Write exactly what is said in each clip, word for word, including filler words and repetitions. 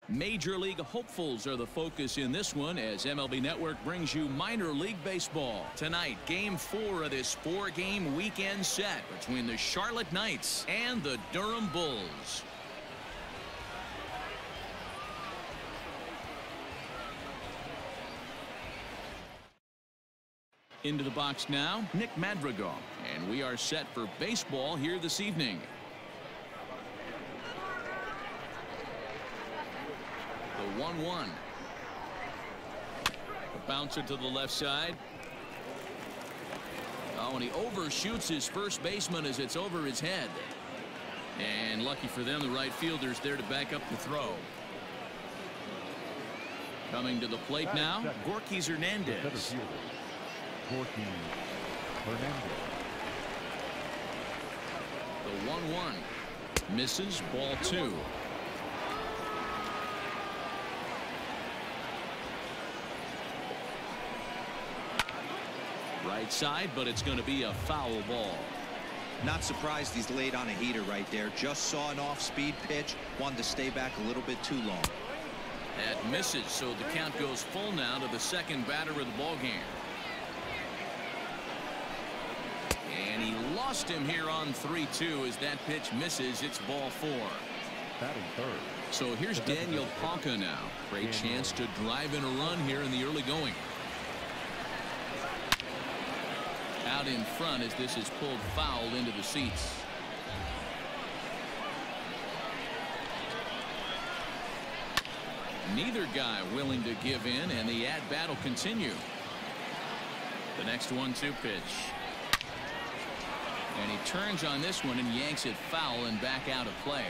Major League hopefuls are the focus in this one as M L B Network brings you minor league baseball. Tonight, game four of this four-game weekend set between the Charlotte Knights and the Durham Bulls. Into the box now, Nick Madrigal, and we are set for baseball here this evening. The one one. A bouncer to the left side. Oh, and he overshoots his first baseman as it's over his head. And lucky for them, the right fielder's there to back up the throw. Coming to the plate now, Gorky Hernandez. Gorky Hernandez. The one one. Misses, ball two. Right side, but it's going to be a foul ball. Not surprised he's laid on a heater right there. Just saw an off-speed pitch. Wanted to stay back a little bit too long. That misses, so the count goes full now to the second batter of the ball game. And he lost him here on three two as that pitch misses. It's ball four. Batting third. So here's Daniel Palka now. Great chance to drive in a run here in the early going. Out in front as this is pulled foul into the seats. Neither guy willing to give in, and the at-bat will continue. The next one two pitch. And he turns on this one and yanks it foul and back out of play.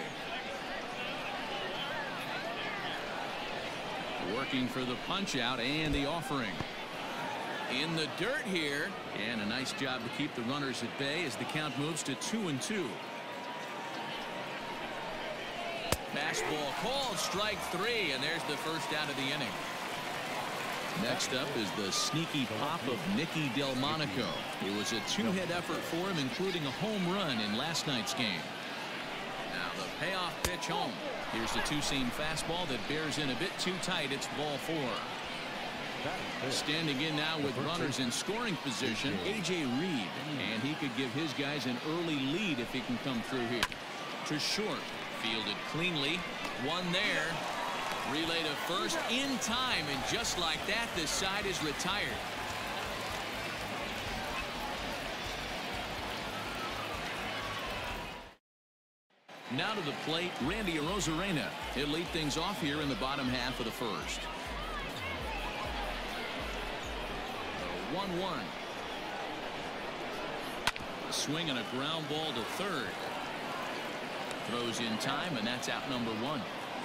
Working for the punch out and the offering. In the dirt here, and a nice job to keep the runners at bay as the count moves to two and two. Fastball called, strike three, and there's the first out of the inning. Next up is the sneaky pop of Nicky Delmonico. It was a two-hit effort for him, including a home run in last night's game. Now the payoff pitch home. Here's the two-seam fastball that bears in a bit too tight. It's ball four. Standing in now with runners in scoring position, A J Reed, and he could give his guys an early lead if he can come through here. To short, fielded cleanly, one there, relay to first in time, and just like that, the side is retired. Now to the plate, Randy Arozarena. He'll lead things off here in the bottom half of the first. one one. A swing and a ground ball to third. Throws in time, and that's out number one.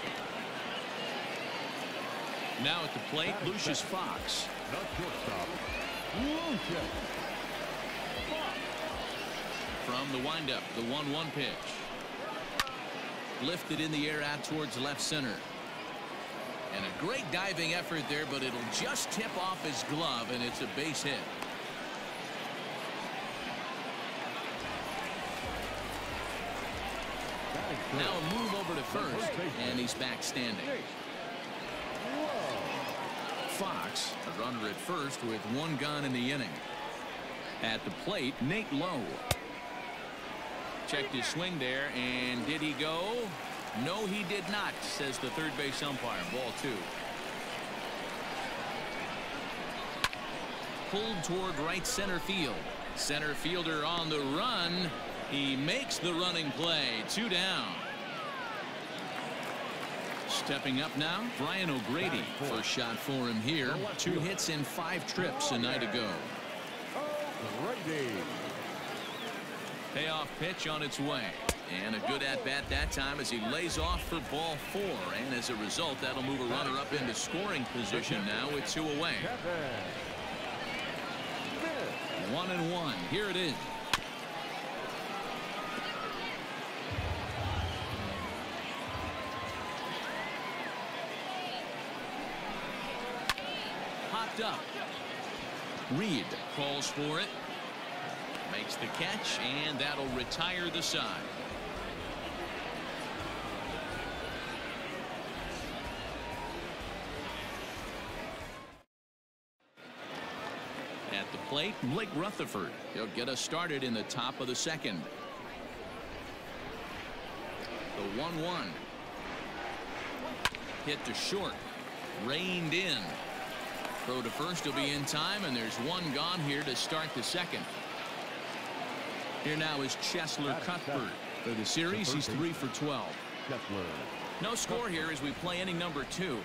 Now at the plate, Lucius Fox. From the windup, the one one pitch. Lifted in the air out towards left center. And a great diving effort there, but it'll just tip off his glove, and it's a base hit. Now a move over to first, and he's back standing. Fox, a runner at first with one gone in the inning. At the plate, Nate Lowe. Checked his swing there, and did he go? No, he did not, says the third base umpire. Ball two. Pulled toward right center field. Center fielder on the run. He makes the running play. Two down. Stepping up now, Brian O'Grady. First shot for him here. Two hits in five trips a night ago. Payoff pitch on its way. And a good at-bat that time as he lays off for ball four. And as a result, that'll move a runner up into scoring position now with two away. One and one. Here it is. Hopped up. Reed calls for it. Makes the catch, and that'll retire the side. At the plate, Blake Rutherford. He'll get us started in the top of the second. The one one. Hit to short. Reined in. Throw to first will be in time, and there's one gone here to start the second. Here now is Cheslor Cuthbert. For the series, he's three for twelve. No score here as we play inning number two.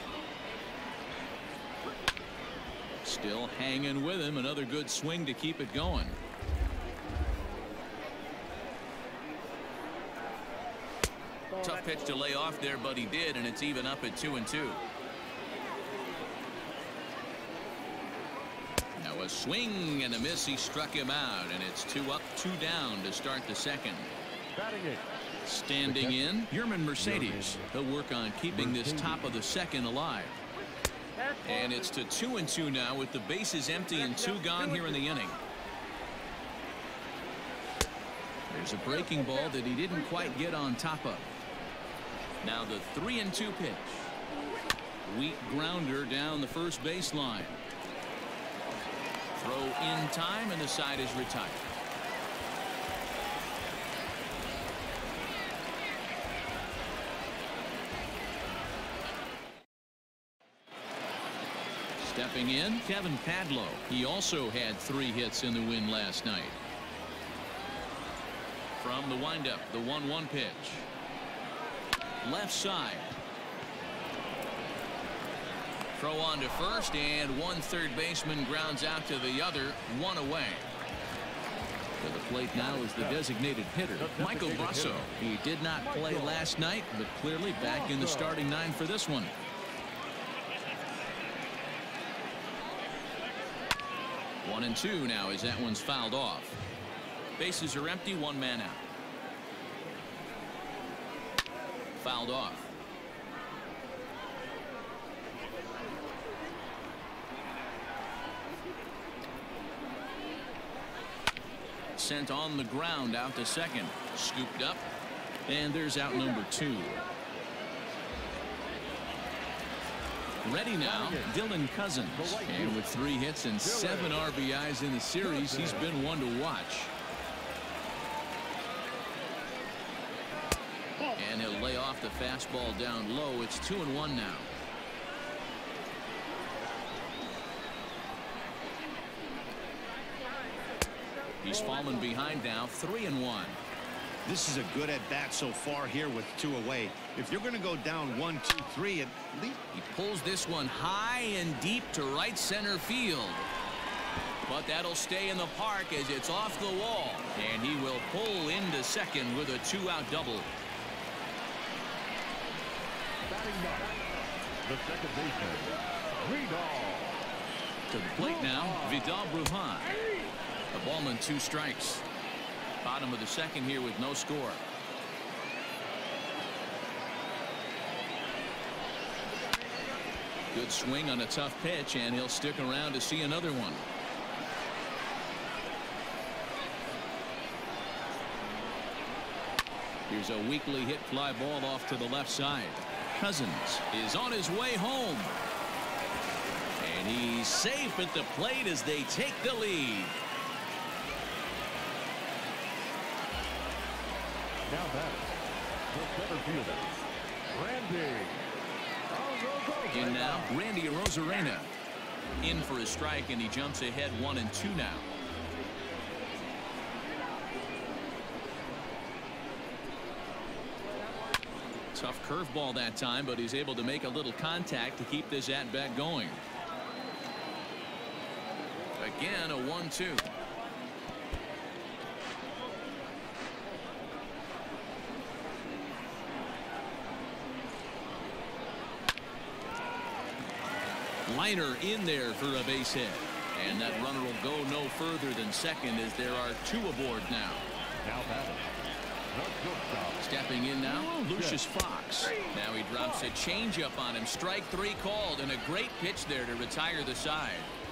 Still hanging with him. Another good swing to keep it going. Tough pitch to lay off there, but he did, and it's even up at two and two. Now a swing and a miss. He struck him out, and it's two up, two down to start the second. Standing in, Yermin Mercedes. He'll work on keeping this top of the second alive. And it's to two and two now with the bases empty and two gone here in the inning. There's a breaking ball that he didn't quite get on top of. Now the three and two pitch. Weak grounder down the first baseline. Throw in time, and the side is retired. Stepping in, Kevin Padlo. He also had three hits in the win last night. From the windup, the one one pitch. Left side. Throw on to first, and one third baseman grounds out to the other, one away. To the plate now is the designated hitter, Michael Brasso. He did not play last night, but clearly back in the starting nine for this one. One and two now as that one's fouled off. Bases are empty, one man out. Fouled off. Sent on the ground out to second. Scooped up. And there's out number two. Ready now, Dylan Cousins. And with three hits and seven R B Is in the series, he's been one to watch. And he'll lay off the fastball down low. It's two and one now. He's fallen behind now, three and one. This is a good at bat so far here with two away. If you're going to go down one, two, three, at least he pulls this one high and deep to right center field. But that'll stay in the park as it's off the wall, and he will pull into second with a two-out double. The second baseman, Vidal. To the plate now, Vidal Brujan. The ballman, two strikes. Bottom of the second here with no score. Good swing on a tough pitch, and he'll stick around to see another one. Here's a weakly hit fly ball off to the left side. Cousins is on his way home. And he's safe at the plate as they take the lead. Now that's the center fielder, Randy Arozarena. In now, Randy Arozarena. In for a strike, and he jumps ahead one and two now. Tough curveball that time, but he's able to make a little contact to keep this at bat going. Again, a one two. Liner in there for a base hit. And that runner will go no further than second as there are two aboard now. Now batting. Stepping in now, Lucius Fox. Now he drops a changeup on him. Strike three called, and a great pitch there to retire the side.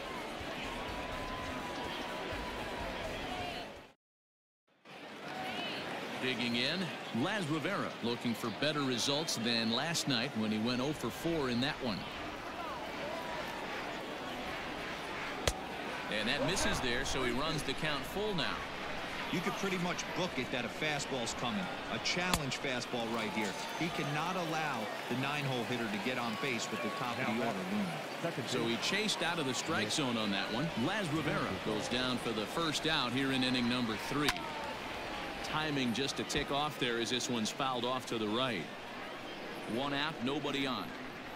Digging in, Laz Rivera looking for better results than last night when he went oh for four in that one. And that misses there, so he runs the count full now. You could pretty much book it that a fastball's coming. A challenge fastball right here. He cannot allow the nine-hole hitter to get on base with the top of the order looming. So he chased out of the strike zone on that one. Las Rivera goes down for the first out here in inning number three. Timing just to tick off there as this one's fouled off to the right. One out, nobody on.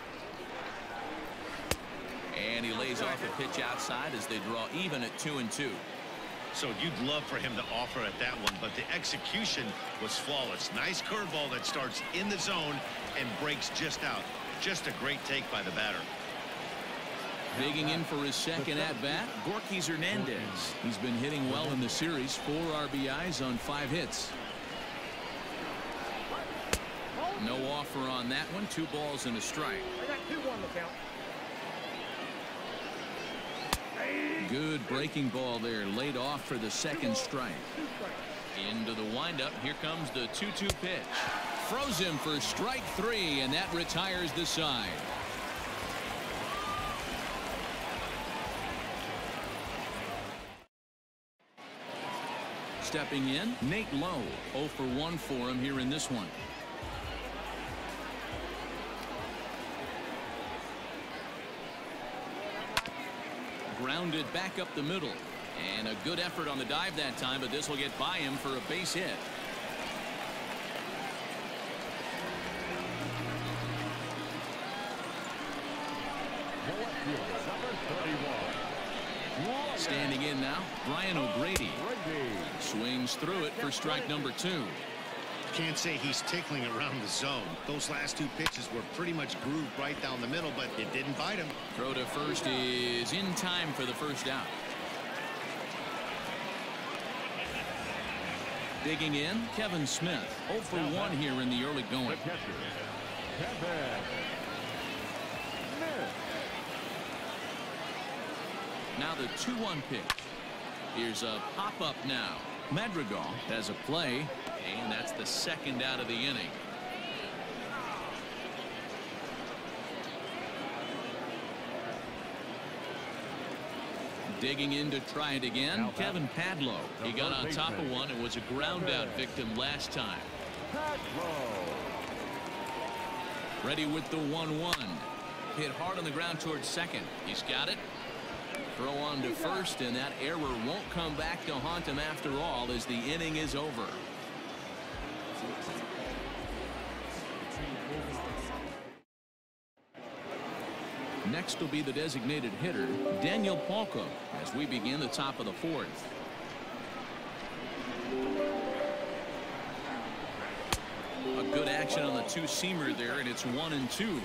And he lays off a pitch outside as they draw even at two and two. So you'd love for him to offer at that one, but the execution was flawless. Nice curveball that starts in the zone and breaks just out. Just a great take by the batter. Digging in for his second at-bat, Gorkys Hernandez. He's been hitting well in the series. Four R B Is on five hits. No offer on that one. Two balls and a strike. I got two on the count. Good breaking ball there, laid off for the second strike. Into the windup. Here comes the two two pitch. Froze him for strike three, and that retires the side. Stepping in, Nate Lowe. oh for one for him here in this one. Grounded back up the middle. And a good effort on the dive that time, but this will get by him for a base hit. Standing in now, Brian O'Grady. Swings through it for strike number two. Can't say he's tickling around the zone. Those last two pitches were pretty much grooved right down the middle, but it didn't bite him. Throw to first is in time for the first out. Digging in, Kevin Smith. oh for one here in the early going. Now the two one pitch. Here's a pop-up now. Madrigal has a play, and that's the second out of the inning. Digging in to try it again, Kevin Padlo. He got on top of one and was a ground out victim last time. Ready with the one one. Hit hard on the ground towards second. He's got it. Throw on to first, and that error won't come back to haunt him after all as the inning is over. Next will be the designated hitter, Daniel Palka, as we begin the top of the fourth. A good action on the two-seamer there, and it's one and two.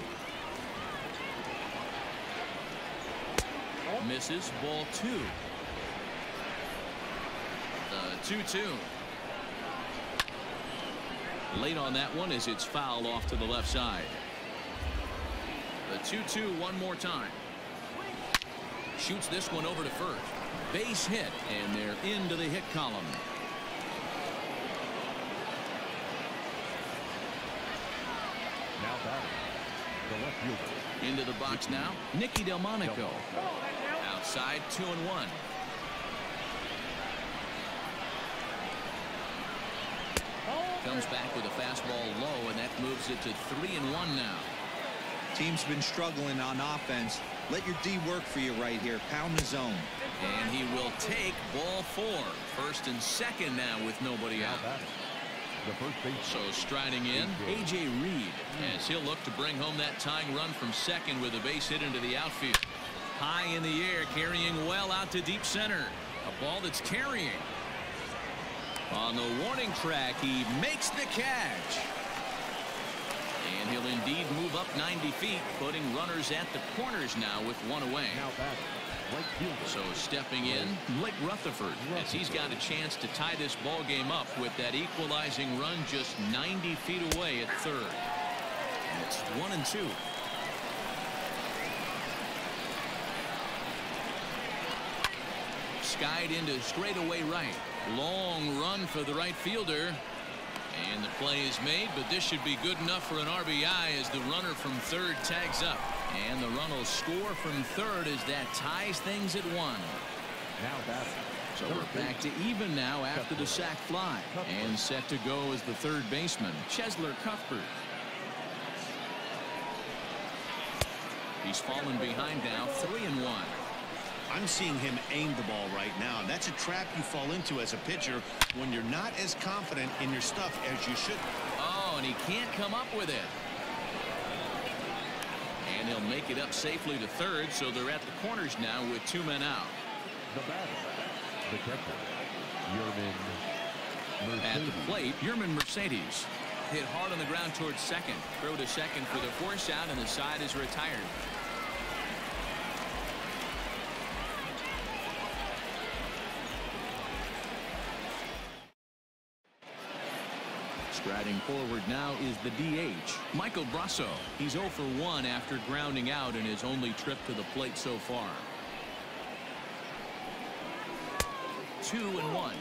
Misses, ball two. The two two. Late on that one as it's fouled off to the left side. The two two one more time. Shoots this one over to first. Base hit, and they're into the hit column. Now batting, the left fielder. Into the box now, Nicky Delmonico. Outside, two and one. Comes back with a fastball low, and that moves it to three and one now. Team's been struggling on offense. Let your D work for you right here. Pound the zone. And he will take ball four. First and second now with nobody out. So striding in, A J Reed, as he'll look to bring home that tying run from second with a base hit into the outfield. High in the air, carrying well out to deep center. A ball that's carrying. On the warning track, he makes the catch. And he'll indeed move up ninety feet, putting runners at the corners now with one away. Now batting, right fielder. So stepping in, Blake Rutherford, as he's got a chance to tie this ball game up with that equalizing run just ninety feet away at third. And it's one and two. Skied into straightaway right. Long run for the right fielder. And the play is made, but this should be good enough for an R B I as the runner from third tags up. And the run will score from third as that ties things at one. Now batting. So we're back to even now after the sac fly. And set to go as the third baseman, Cheslor Cuthbert. He's fallen behind now, three and one. I'm seeing him aim the ball right now, and that's a trap you fall into as a pitcher when you're not as confident in your stuff as you should. Oh, and he can't come up with it. And he'll make it up safely to third, so they're at the corners now with two men out. The batter, the catcher, Yermin Mercedes. At the plate, Yermin Mercedes. Hit hard on the ground towards second. Throw to second for the force out, and the side is retired. Striding forward now is the D H, Michael Brasso. He's zero for one after grounding out in his only trip to the plate so far. Two and one.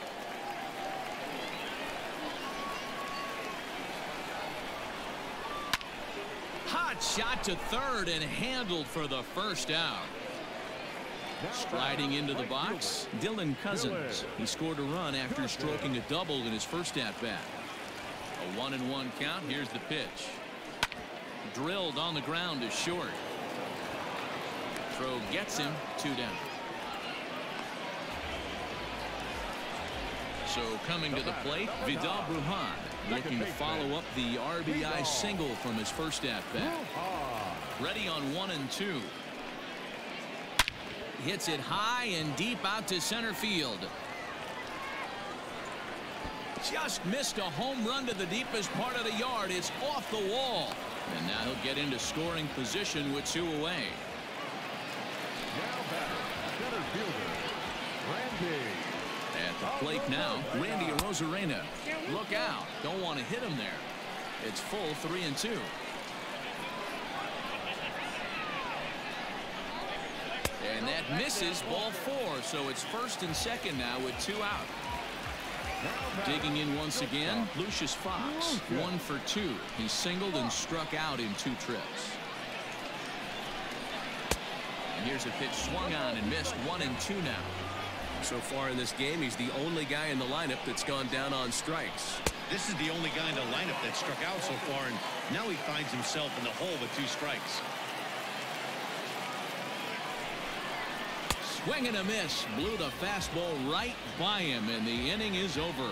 Hot shot to third and handled for the first out. Striding into the box, Dylan Cousins. He scored a run after stroking a double in his first at-bat. A one and one count. Here's the pitch. Drilled on the ground is short. Throw gets him, two down. So coming to the plate, Vidal Brujan looking to follow up the R B I single from his first at-bat. Ready on one and two. Hits it high and deep out to center field. Just missed a home run to the deepest part of the yard. It's off the wall. And now he'll get into scoring position with two away. Now batter, center fielder, Randy. At the plate now, Randy Arozarena. Look out. Don't want to hit him there. It's full three and two. And that misses, ball four. So it's first and second now with two out. Digging in once again, Lucius Fox, one for two. He singled and struck out in two trips. And here's a pitch swung on and missed, one and two now. So far in this game, he's the only guy in the lineup that's gone down on strikes. This is the only guy in the lineup that struck out so far, and now he finds himself in the hole with two strikes. Swing and a miss. Blew the fastball right by him, and the inning is over.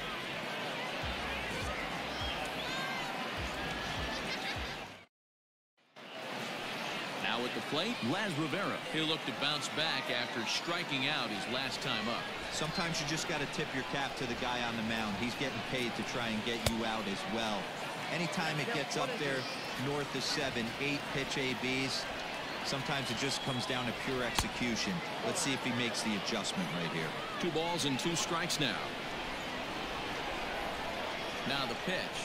Now at the plate, Laz Rivera. He'll look to bounce back after striking out his last time up. Sometimes you just got to tip your cap to the guy on the mound. He's getting paid to try and get you out as well. Anytime it gets up there north of seven, eight pitch A Bs, sometimes it just comes down to pure execution. Let's see if he makes the adjustment right here. Two balls and two strikes now. Now the pitch.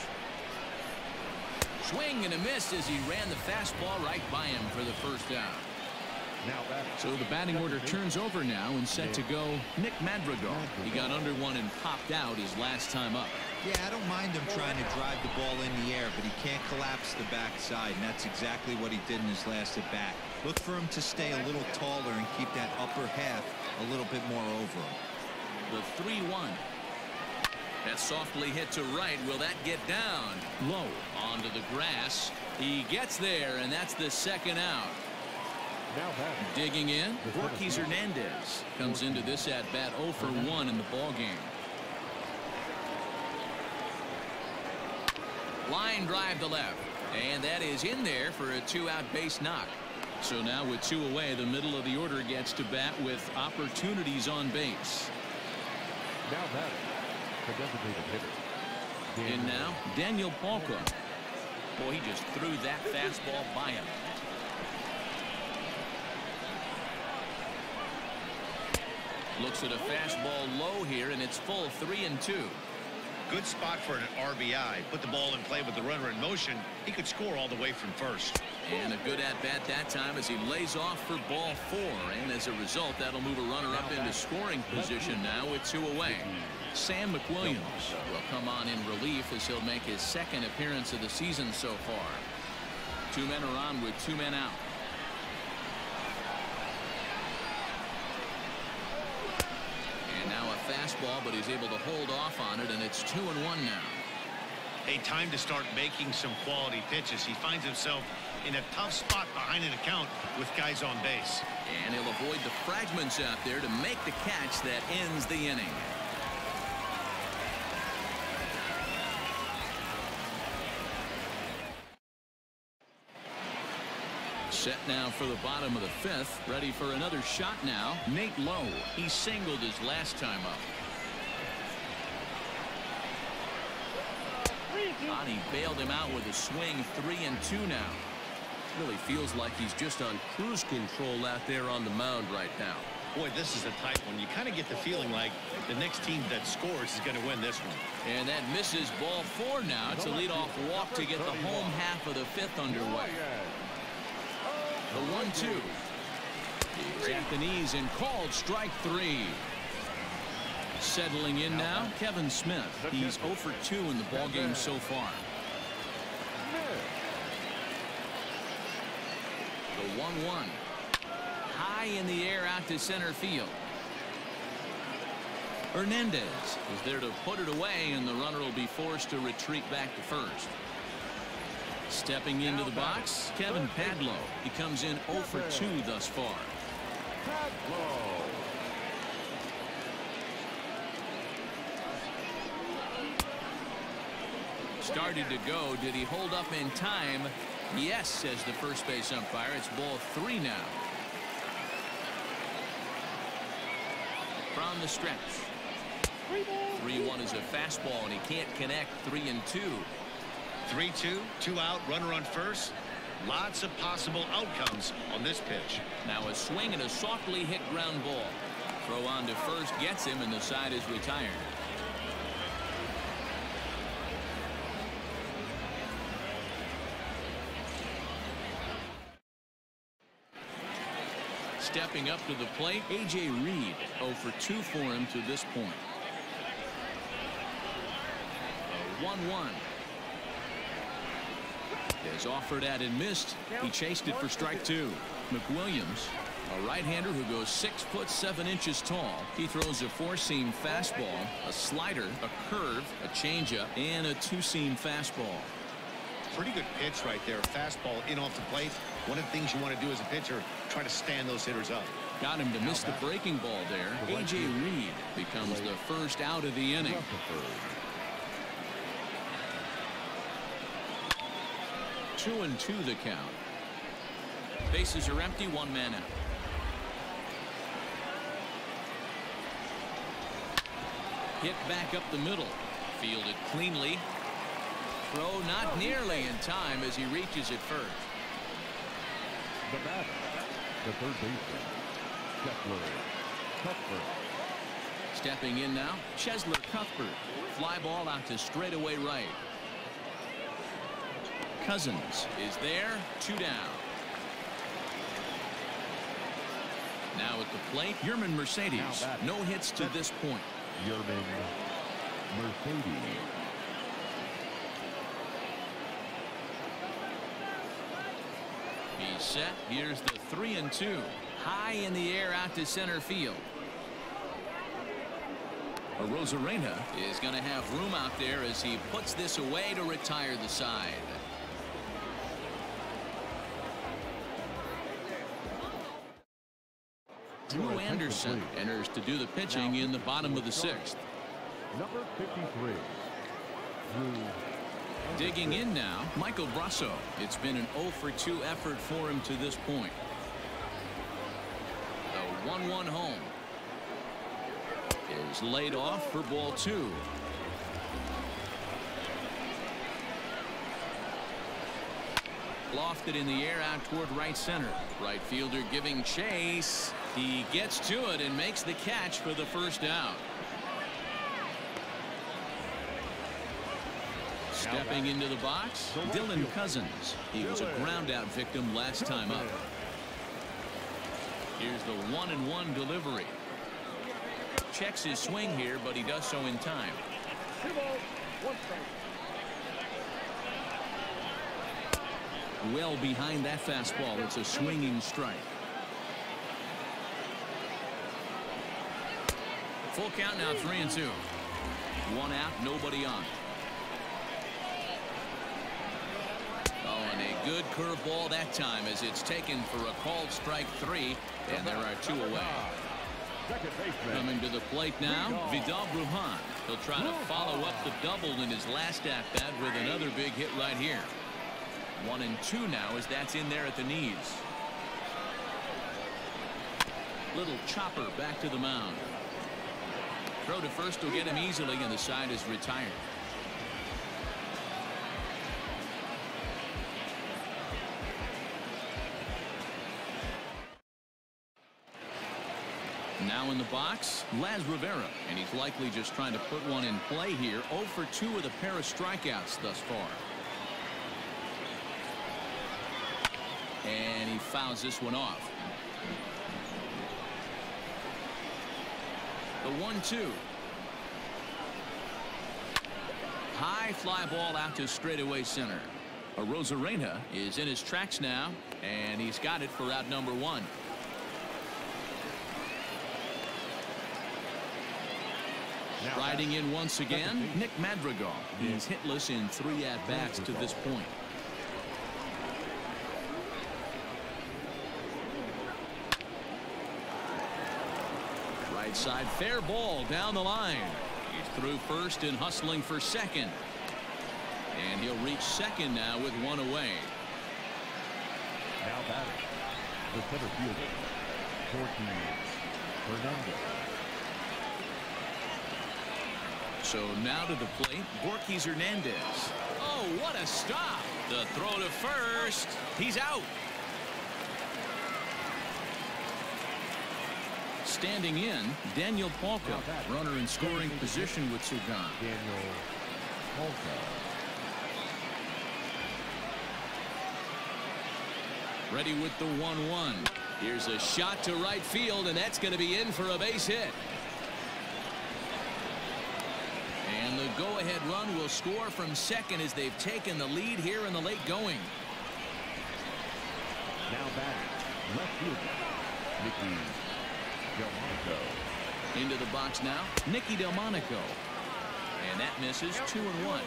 Swing and a miss as he ran the fastball right by him for the first out. Now batting. So the batting order turns over now and set to go Nick Madrigal. He got under one and popped out his last time up. Yeah, I don't mind him trying to drive the ball in the air, but he can't collapse the backside, and that's exactly what he did in his last at bat. Look for him to stay a little taller and keep that upper half a little bit more over him. The three one. That's softly hit to right. Will that get down? Low. Onto the grass. He gets there, and that's the second out. Now batting. Digging in, Ortiz Hernandez comes into this at bat zero for one in the ball game. Line drive to left, and that is in there for a two-out base knock. So now with two away, the middle of the order gets to bat with opportunities on base. Now batting, the designated hitter. In now, Daniel Palka. Boy, he just threw that fastball by him. Looks at a fastball low here, and it's full three and two. Good spot for an R B I. Put the ball in play with the runner in motion. He could score all the way from first. And a good at-bat that time as he lays off for ball four. And as a result, that'll move a runner up into scoring position now with two away. Sam McWilliams will come on in relief as he'll make his second appearance of the season so far. Two men are on with two men out. And now a fastball, but he's able to hold off on it, and it's two and one now. A time to start making some quality pitches. He finds himself in a tough spot behind an account with guys on base. And he'll avoid the fragments out there to make the catch that ends the inning. Set now for the bottom of the fifth. Ready for another shot now. Nate Lowe. He singled his last time up. Bonnie bailed him out with a swing. Three and two now. Really feels like he's just on cruise control out there on the mound right now. Boy, this is a tight one. You kind of get the feeling like the next team that scores is going to win this one. And that misses. Ball four now. It's a leadoff walk to get the home half of the fifth underway. The one two. He's at the knees and called strike three. Settling in now, Kevin Smith. He's oh for two in the ballgame so far. The one one. High in the air out to center field. Hernandez is there to put it away, and the runner will be forced to retreat back to first. Stepping into the box, Kevin Padlo. He comes in oh for two thus far. Started to go. Did he hold up in time? Yes, says the first base umpire. It's ball three now. From the stretch. three one is a fastball, and he can't connect. Three and two. three two, two out, runner on first. Lots of possible outcomes on this pitch. Now a swing and a softly hit ground ball. Throw on to first gets him, and the side is retired. Stepping up to the plate, A J Reed. oh for two for him to this point. The one one. Is offered at and missed. He chased it for strike two. McWilliams, a right-hander who goes six foot seven inches tall. He throws a four-seam fastball, a slider, a curve, a changeup, and a two-seam fastball. Pretty good pitch right there. Fastball in off the plate. One of the things you want to do as a pitcher, try to stand those hitters up. Got him to miss the breaking ball there. A J Reed becomes the first out of the inning. Two and two the count. Bases are empty, one man out. Hit back up the middle. Fielded cleanly. Throw not nearly in time as he reaches it first. The batter, the third baseman, Chesler Cuthbert. Stepping in now, Chesler Cuthbert. Fly ball out to straightaway right. Cousins is there, two down. Now at the plate, Yerman Mercedes. No hits to this point. Yerman Mercedes. He's set. Here's the three and two. High in the air out to center field. Arozarena is going to have room out there as he puts this away to retire the side. Drew Anderson enters to do the pitching in the bottom of the sixth. Number fifty-three. Drew. Digging in now, Michael Brasso. It's been an oh for two effort for him to this point. The one one home is laid off for ball two. Lofted in the air out toward right center. Right fielder giving chase. He gets to it and makes the catch for the first out. Stepping into the box, Dylan Cousins. He was a ground out victim last time up. Here's the one and one delivery. Checks his swing here, but he does so in time. Well behind that fastball. It's a swinging strike. Full count now, three and two. One out, nobody on. Oh, and a good curveball that time as it's taken for a called strike three, and there are two away. Coming to the plate now, Vidal Brujan. He'll try to follow up the double in his last at-bat with another big hit right here. One and two now as that's in there at the knees. Little chopper back to the mound. Throw to first will get him easily, and the side is retired. Now in the box, Laz Rivera, and he's likely just trying to put one in play here. oh for two with a pair of strikeouts thus far. And he fouls this one off. The one two. High fly ball out to straightaway center. Arozarena is in his tracks now, and he's got it for out number one. Riding in once again, Nick Madrigal. He's hitless in three at-bats to this point. Right side, fair ball down the line. He's through first and hustling for second. And he'll reach second now with one away. Now batting, the center fielder, Jorge Hernandez. So now to the plate, Borges Hernandez. Oh, what a stop. The throw to first. He's out. Standing in, Daniel Palka, runner in scoring position with Sugan. Daniel Palka. Ready with the one one. Here's a shot to right field, and that's going to be in for a base hit. And the go-ahead run will score from second as they've taken the lead here in the late going. Now batting, left fielder, Nicky Delmonico. Into the box now, Nicky Delmonico. And that misses, two and one.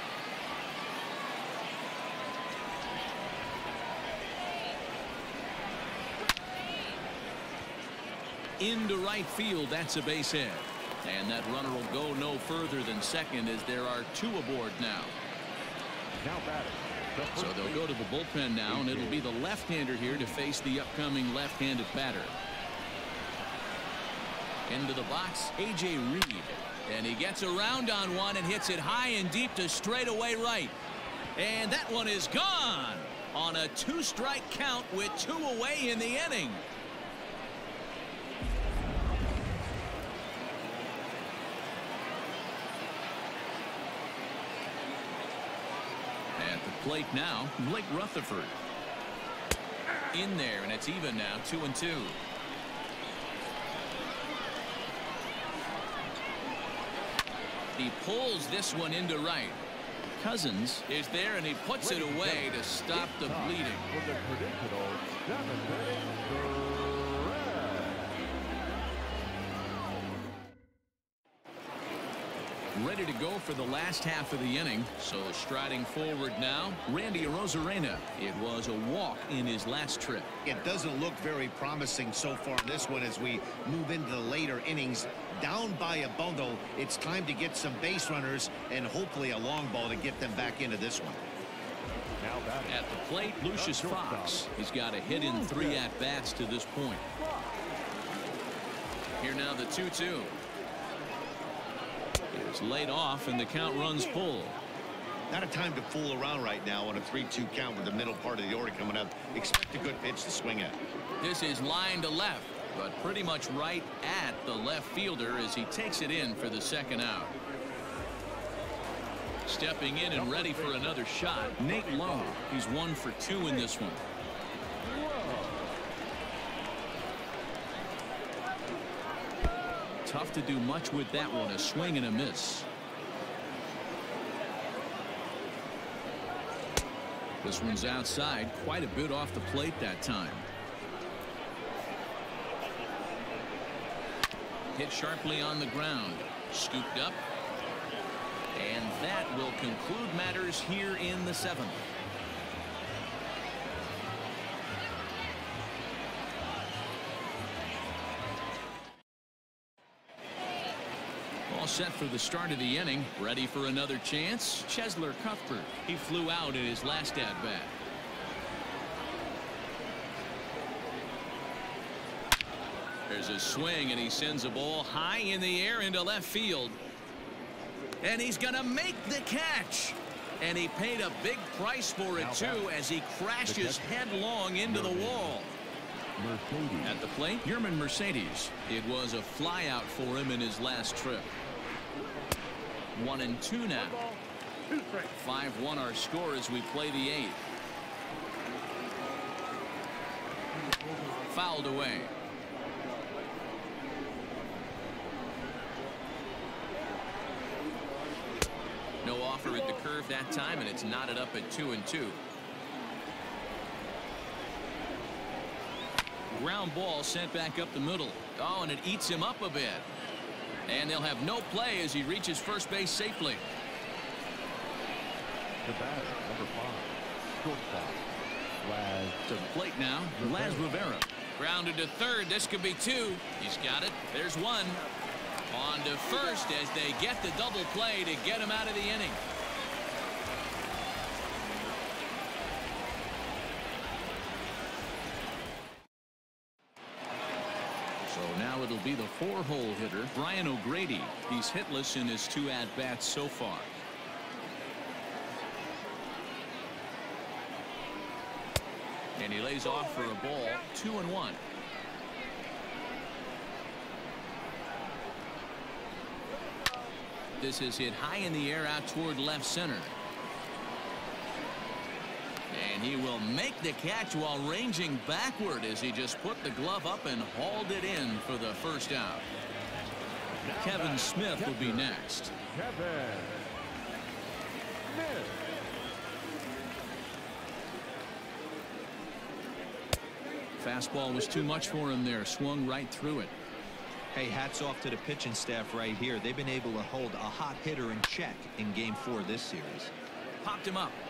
Into right field, that's a base hit. And that runner will go no further than second as there are two aboard now. Now batting. So they'll go to the bullpen now, and it'll be the left-hander here to face the upcoming left-handed batter. Into the box, A J Reed. And he gets around on one and hits it high and deep to straightaway right. And that one is gone on a two-strike count with two away in the inning. Plate now, Blake Rutherford. In there, and it's even now, two and two. He pulls this one into right. Cousins is there, and he puts it away to stop the bleeding. Ready to go for the last half of the inning. So striding forward now, Randy Arozarena. It was a walk in his last trip. It doesn't look very promising so far in this one as we move into the later innings. Down by a bundle, it's time to get some base runners and hopefully a long ball to get them back into this one. At the plate, Lucius Fox. He's got a hit in three at-bats to this point. Here now the two two. It's laid off, and the count runs full. Not a time to fool around right now on a three two count with the middle part of the order coming up. Expect a good pitch to swing at. This is line to left, but pretty much right at the left fielder as he takes it in for the second out. Stepping in and ready for another shot, Nate Lowe. He's one for two in this one. Tough to do much with that one. A swing and a miss. This one's outside, quite a bit off the plate that time. Hit sharply on the ground. Scooped up. And that will conclude matters here in the seventh. All set for the start of the inning. Ready for another chance. Cheslor Cuthbert. He flew out in his last at bat. There's a swing, and he sends a ball high in the air into left field. And he's going to make the catch. And he paid a big price for it, too, as he crashes headlong into the wall. Mercedes. At the plate, Yerman Mercedes. It was a flyout for him in his last trip. One and two now. five one our score as we play the eighth. Fouled away. No offer at the curve that time, and it's knotted up at two and two. Ground ball sent back up the middle. Oh, and it eats him up a bit. And they'll have no play as he reaches first base safely. The bat, number five, shortstop, Laz. To the plate now, Laz Rivera. Grounded to third. This could be two. He's got it. There's one. On to first as they get the double play to get him out of the inning. So now it'll be the four-hole hitter, Brian O'Grady. He's hitless in his two at-bats so far. And he lays off for a ball, two and one. This is hit high in the air out toward left center. And he will make the catch while ranging backward as he just put the glove up and hauled it in for the first out. Kevin Smith will be next. Kevin Smith. Fastball was too much for him there. Swung right through it. Hey, hats off to the pitching staff right here. They've been able to hold a hot hitter in check in game four of this series. Popped him up.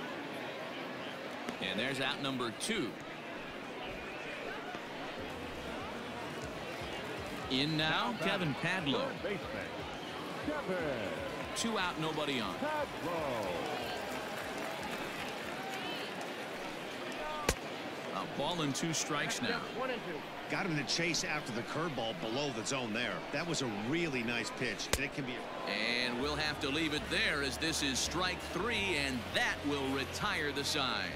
And there's out number two. In now, Kevin Padlo. Third baseman, Kevin Two out, nobody on. Padlo. A ball and two strikes now. Got him to chase after the curveball below the zone there. That was a really nice pitch. It can be. And we'll have to leave it there as this is strike three, and that will retire the side.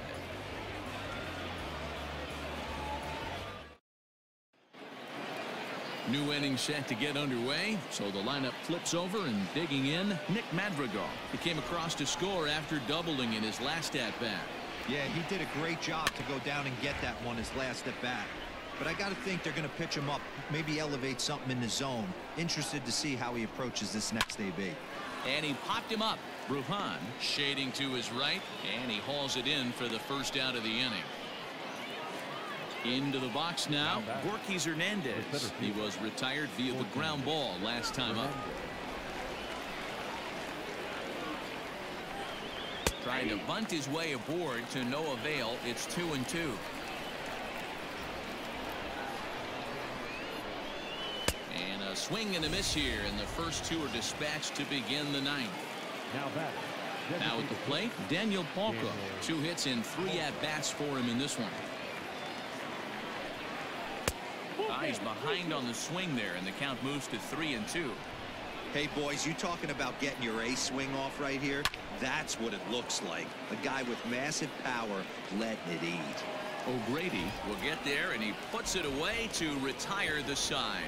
New inning set to get underway, so the lineup flips over, and digging in, Nick Madrigal. He came across to score after doubling in his last at-bat. Yeah, he did a great job to go down and get that one his last at bat. But I got to think they're going to pitch him up, maybe elevate something in the zone. Interested to see how he approaches this next A B. And he popped him up. Brujan shading to his right, and he hauls it in for the first out of the inning. Into the box now, Borges Hernandez. He was retired via the ground ball last time up. Trying to bunt his way aboard to no avail. It's two and two. And a swing and a miss here, and the first two are dispatched to begin the ninth. Now that. Now at the plate, Daniel Palka. Two hits and three at-bats for him in this one. Ah, he's behind on the swing there, and the count moves to three and two. Hey, boys, you talking about getting your ace swing off right here? That's what it looks like. A guy with massive power letting it eat. O'Grady will get there, and he puts it away to retire the side.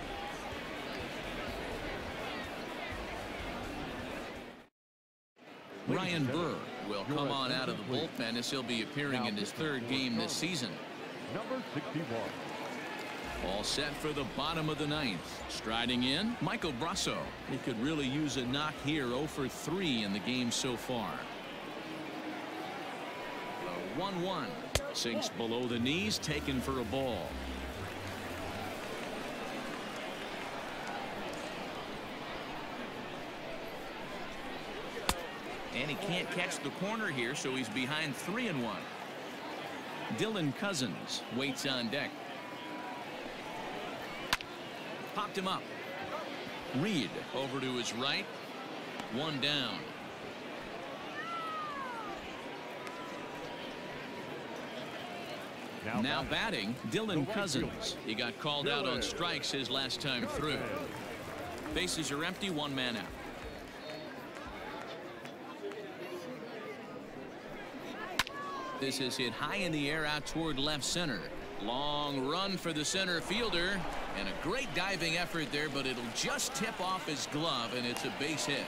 Ryan Burr will come on out of the bullpen as he'll be appearing in his third game this season. Number sixty-one. All set for the bottom of the ninth. Striding in, Michael Brasso. He could really use a knock here. oh for three in the game so far. The one one. Sinks below the knees, taken for a ball. And he can't catch the corner here, so he's behind three and one. Dylan Cousins waits on deck. Popped him up. Reed over to his right. One down. Now, now batting, Dylan Cousins. He got called out on strikes his last time through. Bases are empty, one man out. This is hit high in the air out toward left center. Long run for the center fielder, and a great diving effort there, but it'll just tip off his glove, and it's a base hit.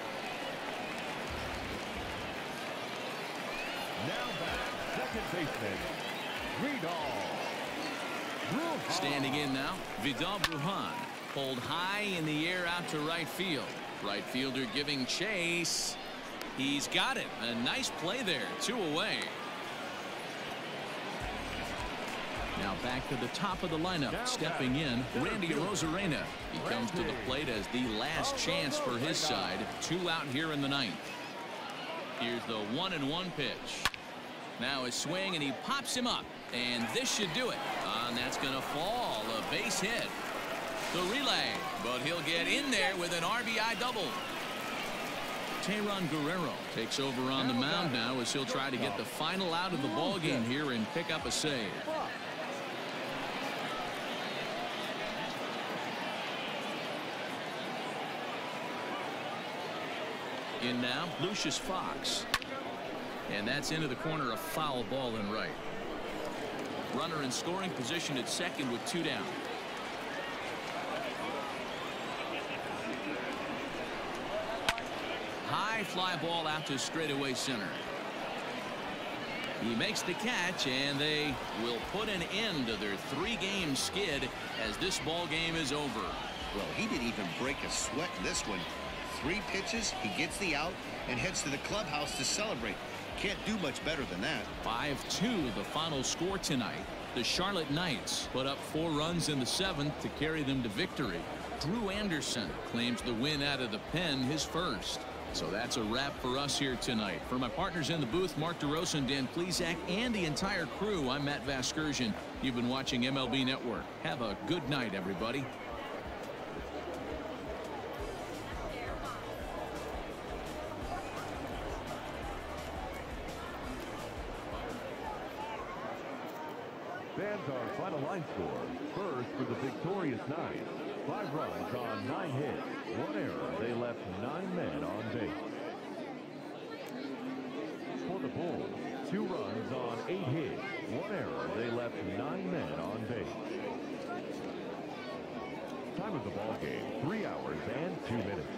Now back, second baseman, Vidal Brujan. Standing in now, Vidal Brujan. Pulled high in the air out to right field. Right fielder giving chase. He's got it. A nice play there. Two away. Now back to the top of the lineup. Stepping in, Randy Arozarena. He comes to the plate as the last chance for his side. Two out here in the ninth. Here's the one and one pitch. Now his swing, and he pops him up. And this should do it. Uh, and that's going to fall. A base hit. The relay. But he'll get in there with an R B I double. Tayron Guerrero takes over on the mound now as he'll try to get the final out of the ball game here and pick up a save. In now, Lucius Fox. And that's into the corner, a foul ball in right. Runner in scoring position at second with two down. High fly ball out to straightaway center. He makes the catch, and they will put an end to their three-game skid as this ball game is over. Well, he didn't even break a sweat in this one. Three pitches, he gets the out and heads to the clubhouse to celebrate. Can't do much better than that. five two the final score tonight. The Charlotte Knights put up four runs in the seventh to carry them to victory. Drew Anderson claims the win out of the pen, his first. So that's a wrap for us here tonight. For my partners in the booth, Mark DeRosa and Dan Plesac, and the entire crew, I'm Matt Vasgersian. You've been watching M L B Network. Have a good night, everybody. Fans, our final line score. First for the victorious Knights. Five runs on nine hits. One error. They left nine men on base. For the Bulls, two runs on eight hits. One error. They left nine men on base. Time of the ball game, three hours and two minutes.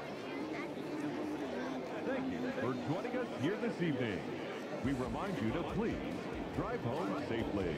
Thank you for joining us here this evening. We remind you to please drive home safely.